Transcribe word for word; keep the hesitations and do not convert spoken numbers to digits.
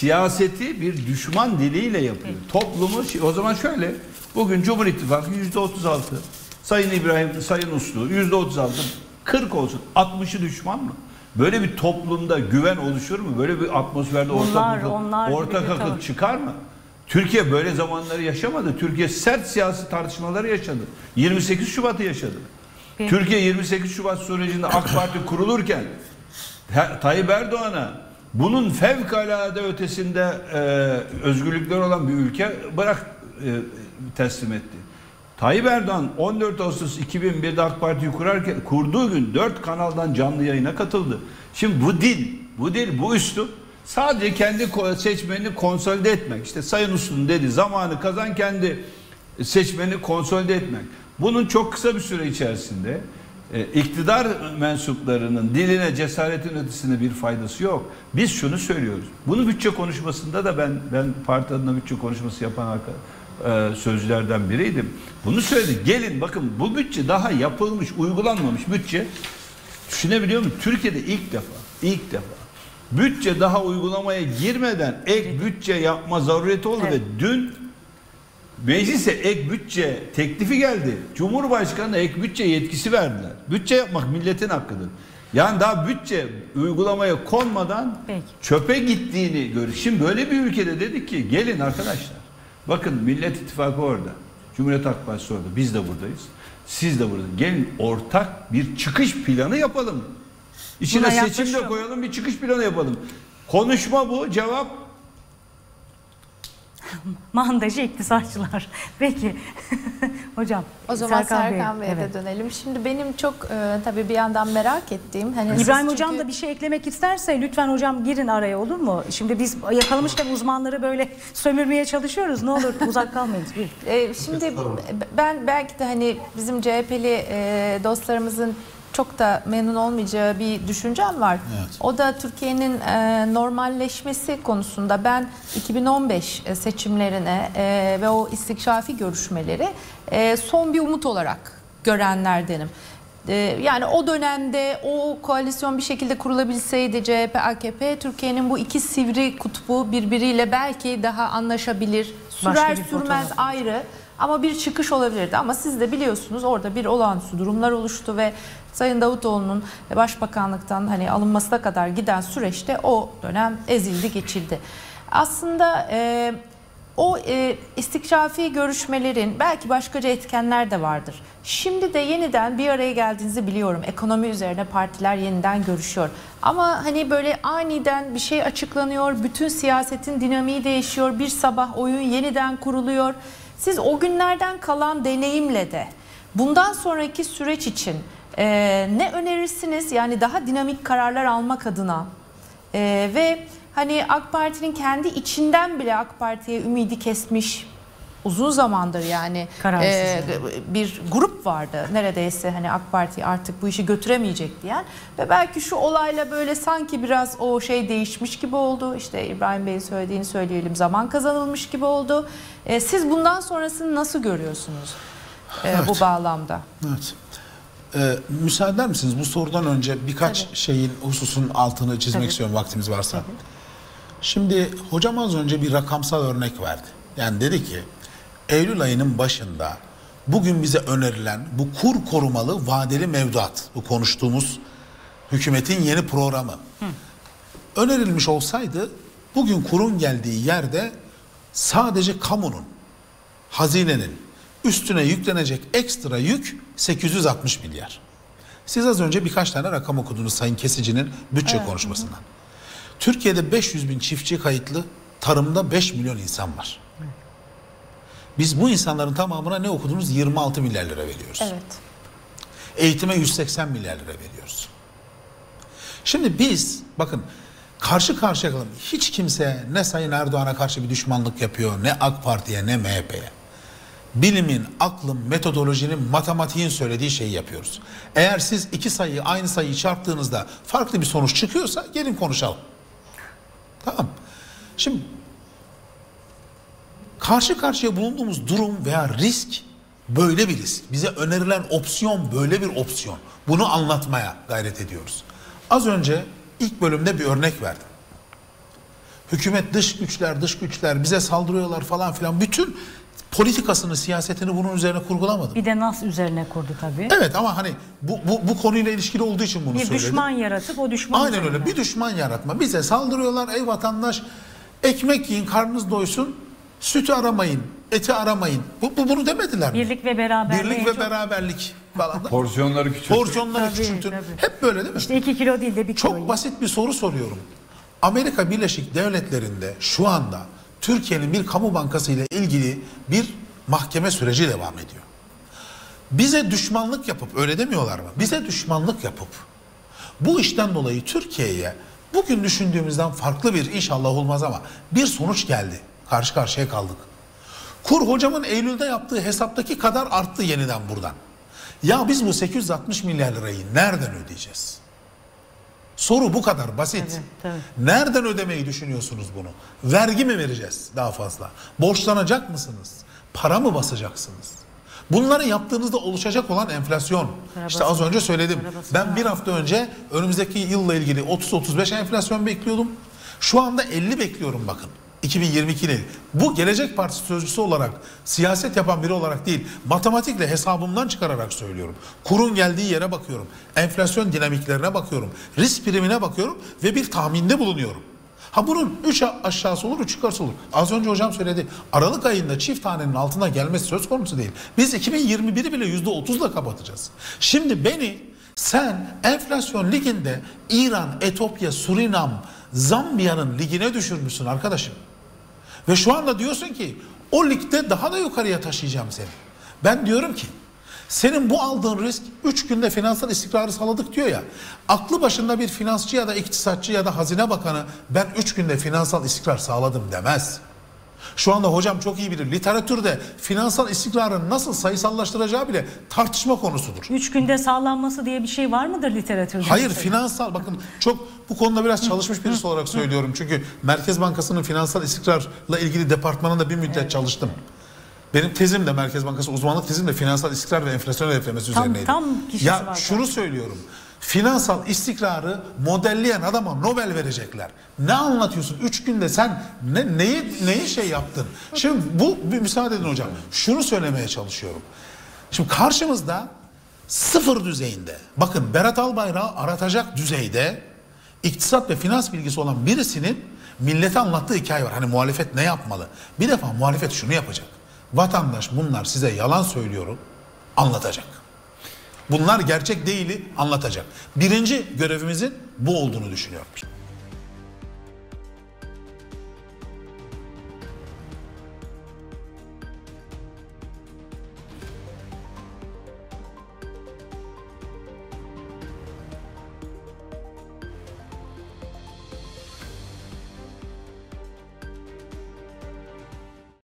siyaseti bir düşman diliyle yapıyor. Toplumu o zaman şöyle, bugün Cumhur İttifakı yüzde otuz altı, Sayın İbrahim, Sayın Uslu yüzde otuz altı, kırk olsun, altmışı düşman mı? Böyle bir toplumda güven oluşur mu? Böyle bir atmosferde ortak ortak akıl çıkar mı? Türkiye böyle zamanları yaşamadı. Türkiye sert siyasi tartışmaları yaşadı. yirmi sekiz Şubat'ı yaşadı. Peki. Türkiye yirmi sekiz Şubat sürecinde AK Parti kurulurken Tayyip Erdoğan'a bunun fevkalade ötesinde e, özgürlükler olan bir ülke bırak e, teslim etti. Tayyip Erdoğan on dört Ağustos iki bin bir'de AK Parti'yi kurarken, kurduğu gün dört kanaldan canlı yayına katıldı. Şimdi bu dil, bu dil, bu üslup sadece kendi seçmenini konsolide etmek. İşte Sayın Uslu'nun dedi, zamanı kazan, kendi seçmenini konsolide etmek. Bunun çok kısa bir süre içerisinde e, iktidar mensuplarının diline, cesaretin ötesinde bir faydası yok. Biz şunu söylüyoruz. Bunu bütçe konuşmasında da ben ben parti adına bütçe konuşması yapan arkadaşlar, sözcülerden biriydim. Bunu söyledi. Gelin bakın, bu bütçe daha yapılmış, uygulanmamış bütçe. Düşünebiliyor musun? Türkiye'de ilk defa, ilk defa bütçe daha uygulamaya girmeden ek bütçe yapma zarureti oldu, evet. Ve dün meclise ek bütçe teklifi geldi. Cumhurbaşkanı'na ek bütçe yetkisi verdiler. Bütçe yapmak milletin hakkıdır. Yani daha bütçe uygulamaya konmadan Peki. çöpe gittiğini görüyoruz. Şimdi böyle bir ülkede dedik ki gelin arkadaşlar. Bakın Millet İttifakı orada. Cumhuriyet Halk Partisi orada. Biz de buradayız. Siz de burada. Gelin ortak bir çıkış planı yapalım. İçine seçim de koyalım, bir çıkış planı yapalım. Konuşma bu, cevap mandacı iktisatçılar. Peki. Hocam. O zaman Serkan, Serkan Bey'e evet. de dönelim. Şimdi benim çok e, tabii bir yandan merak ettiğim. Hani İbrahim Hocam çünkü... da bir şey eklemek isterse lütfen hocam girin araya, olur mu? Şimdi biz yakalamışken uzmanları böyle sömürmeye çalışıyoruz. Ne olur uzak kalmayın. e, şimdi ben belki de hani bizim C H P'li e, dostlarımızın çok da memnun olmayacağı bir düşüncem var. Evet. O da Türkiye'nin e, normalleşmesi konusunda ben iki bin on beş seçimlerine e, ve o istikşafi görüşmeleri e, son bir umut olarak görenlerdenim. E, yani o dönemde o koalisyon bir şekilde kurulabilseydi C H P, A K P, Türkiye'nin bu iki sivri kutbu birbiriyle belki daha anlaşabilir. Sürer sürmez ayrı. Ama bir çıkış olabilirdi. Ama siz de biliyorsunuz orada bir olağanüstü durumlar oluştu ve Sayın Davutoğlu'nun başbakanlıktan hani alınmasına kadar giden süreçte o dönem ezildi, geçildi. Aslında e, o e, istikşafi görüşmelerin belki başkaca etkenler de vardır. Şimdi de yeniden bir araya geldiğinizi biliyorum. Ekonomi üzerine partiler yeniden görüşüyor. Ama hani böyle aniden bir şey açıklanıyor, bütün siyasetin dinamiği değişiyor. Bir sabah oyun yeniden kuruluyor. Siz o günlerden kalan deneyimle de bundan sonraki süreç için e, ne önerirsiniz? Yani daha dinamik kararlar almak adına e, ve hani AK Parti'nin kendi içinden bile AK Parti'ye ümidi kesmiş uzun zamandır yani e, bir grup vardı neredeyse hani AK Parti artık bu işi götüremeyecek diyen ve belki şu olayla böyle sanki biraz o şey değişmiş gibi oldu. İşte İbrahim Bey'in söylediğini söyleyelim, zaman kazanılmış gibi oldu. E, siz bundan sonrasını nasıl görüyorsunuz e, evet. bu bağlamda? Evet. Ee, müsaade eder misiniz? Bu sorudan önce birkaç Tabii. şeyin, hususun altını çizmek Tabii. istiyorum vaktimiz varsa. Tabii. Şimdi hocam az önce bir rakamsal örnek verdi. Yani dedi ki Eylül ayının başında bugün bize önerilen bu kur korumalı vadeli mevduat, bu konuştuğumuz hükümetin yeni programı Hı. önerilmiş olsaydı bugün kurun geldiği yerde sadece kamunun, hazinenin üstüne yüklenecek ekstra yük sekiz yüz altmış milyar. Siz az önce birkaç tane rakam okudunuz Sayın Kesici'nin bütçe evet. konuşmasından. Hı hı. Türkiye'de beş yüz bin çiftçi kayıtlı, tarımda beş milyon insan var. Biz bu insanların tamamına ne okudunuz? yirmi altı milyar lira veriyoruz. Evet. Eğitime yüz seksen milyar lira veriyoruz. Şimdi biz bakın karşı karşıya kalalım. Hiç kimse ne Sayın Erdoğan'a karşı bir düşmanlık yapıyor, ne AK Parti'ye ne M H P'ye. Bilimin, aklın, metodolojinin, matematiğin söylediği şeyi yapıyoruz. Eğer siz iki sayıyı aynı sayıyı çarptığınızda farklı bir sonuç çıkıyorsa gelin konuşalım. Tamam. Şimdi karşı karşıya bulunduğumuz durum veya risk böyle bir risk. Bize önerilen opsiyon böyle bir opsiyon. Bunu anlatmaya gayret ediyoruz. Az önce ilk bölümde bir örnek verdim. hükümet dış güçler, dış güçler bize saldırıyorlar falan filan. Bütün politikasını, siyasetini bunun üzerine kurgulamadı. Bir de Nas üzerine kurdu tabii. Evet ama hani bu, bu, bu konuyla ilişkili olduğu için bunu Bir söyledim. düşman yaratıp o düşman Aynen üzerinden. öyle, bir düşman yaratma. Bize saldırıyorlar, ey vatandaş ekmek yiyin, karnınız doysun, sütü aramayın, eti aramayın. Bu, bu bunu demediler mi? Birlik ve beraberlik. Birlik ve beraberlik falan. Porsiyonları küçült. Porsiyonları Tabii, küçültün. tabii. Hep böyle değil mi? İşte iki kilo değil de bir kilo. Çok basit bir soru soruyorum. Amerika Birleşik Devletleri'nde şu anda Türkiye'nin bir kamu bankası ile ilgili bir mahkeme süreci devam ediyor. Bize düşmanlık yapıp, öyle demiyorlar mı? Bize düşmanlık yapıp bu işten dolayı Türkiye'ye bugün düşündüğümüzden farklı bir, inşallah olmaz ama bir sonuç geldi. Karşı karşıya kaldık. Kur hocamın Eylül'de yaptığı hesaptaki kadar arttı yeniden buradan. Ya biz bu sekiz yüz altmış milyar lirayı nereden ödeyeceğiz? Soru bu kadar basit. Tabii, tabii. Nereden ödemeyi düşünüyorsunuz bunu? Vergi mi vereceğiz daha fazla? Borçlanacak mısınız? Para mı basacaksınız? Bunları yaptığınızda oluşacak olan enflasyon. Para İşte az basın. önce söyledim. Para basın. Ben bir hafta önce önümüzdeki yılla ilgili otuz otuz beş enflasyon bekliyordum. Şu anda elli bekliyorum bakın. iki bin yirmi iki yılı. Bu Gelecek Partisi sözcüsü olarak, siyaset yapan biri olarak değil, matematikle hesabımdan çıkararak söylüyorum. Kurun geldiği yere bakıyorum. Enflasyon dinamiklerine bakıyorum. Risk primine bakıyorum ve bir tahminde bulunuyorum. Ha bunun üç aşağısı olur, üç yukarısı olur. Az önce hocam söyledi. Aralık ayında çift tanenin altına gelmesi söz konusu değil. Biz iki bin yirmi biri bile yüzde otuzla kapatacağız. Şimdi beni sen enflasyon liginde İran, Etiyopya, Surinam, Zambiya'nın ligine düşürmüşsün arkadaşım. Ve şu anda diyorsun ki o ligde daha da yukarıya taşıyacağım seni. Ben diyorum ki senin bu aldığın risk üç günde finansal istikrarı sağladık diyor ya. Aklı başında bir finansçı ya da iktisatçı ya da hazine bakanı ben üç günde finansal istikrar sağladım demez. Şu anda hocam çok iyi bilir. Literatürde finansal istikrarın nasıl sayısallaştıracağı bile tartışma konusudur. Üç günde sağlanması diye bir şey var mıdır literatürde? Hayır, mesela? finansal, bakın çok bu konuda biraz çalışmış birisi olarak söylüyorum. Çünkü Merkez Bankası'nın finansal istikrarla ilgili departmanında bir müddet çalıştım. Benim tezim de Merkez Bankası uzmanlık tezim de finansal istikrar ve enflasyon hedeflemesi Tam- üzerineydi. tam kişisi ya var şunu zaten. söylüyorum. Finansal istikrarı modelleyen adama Nobel verecekler. Ne anlatıyorsun? Üç günde sen ne, neyi, neyi şey yaptın? Şimdi bu, bir müsaade edin hocam. Şunu söylemeye çalışıyorum. Şimdi karşımızda sıfır düzeyinde, bakın Berat Albayrak'ı aratacak düzeyde iktisat ve finans bilgisi olan birisinin millete anlattığı hikaye var. Hani muhalefet ne yapmalı? Bir defa muhalefet şunu yapacak. Vatandaş bunlar size yalan söylüyorum anlatacak. Bunlar gerçek değili anlatacak. Birinci görevimizin bu olduğunu düşünüyorum.